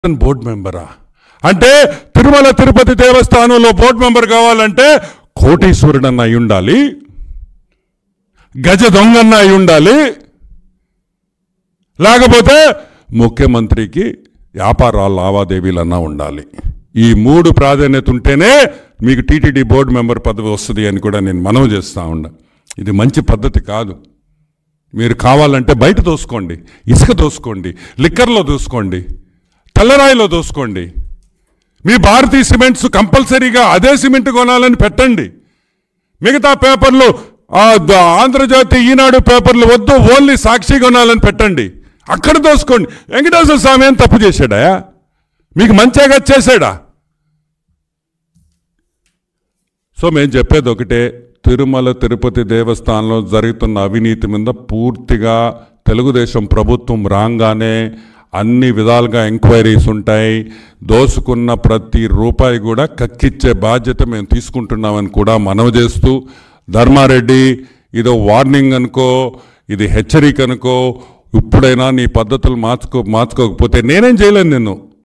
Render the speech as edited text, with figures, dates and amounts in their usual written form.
Board మెంబరా అంటే తిరుమల తిరుపతి దేవస్థానంలో board member కావాలంటే కోటీశ్వరుడన్న అయి ఉండాలి, గజ దొంగన్న అయి ఉండాలి, లేకపోతే ముఖ్యమంత్రికి వ్యాపారాల లావాదేవీలన్నా ఉండాలి. ఈ 3 ప్రాధాన్యత ఉంటేనే మీకు టీటీడీ బోర్డు మెంబర్ పదవి వస్తుంది అని కూడా నేను మనవి చేస్తూ ఉన్నా. ఇది మంచి పద్ధతి కాదు. మీరు కావాలంటే బయట దోసుకోండి, ఇసుక దోసుకోండి, లిక్కర్లో దోసుకోండి, తెల్లరాయిలో దోసుకోండి. మీ భారతీయ సిమెంట్స్ కంపల్సరీగా అదే సిమెంట్ కొనాలని పెట్టండి. మిగతా పేపర్లు ఆంధ్రజ్యోతి, ఈనాడు పేపర్లు వద్దు, ఓన్లీ సాక్షి కొనాలని పెట్టండి. అక్కడ దోసుకోండి. వెంకటేశ్వర స్వామి ఏం తప్పు చేశాడా? మీకు మంచిగా చేశాడా? సో మేము చెప్పేది ఒకటే, తిరుమల తిరుపతి దేవస్థానంలో జరుగుతున్న అవినీతి మీద పూర్తిగా తెలుగుదేశం ప్రభుత్వం రాగానే అన్ని విధాలుగా ఎంక్వైరీస్ ఉంటాయి. దోసుకున్న ప్రతి రూపాయి కూడా కక్కిచ్చే బాధ్యత మేము తీసుకుంటున్నామని కూడా మనవి చేస్తూ, ధర్మారెడ్డి ఇదో వార్నింగ్ అనుకో, ఇది హెచ్చరిక అనుకో, ఇప్పుడైనా నీ పద్ధతులు మార్చుకోకపోతే నేనేం చేయలేను నిన్ను.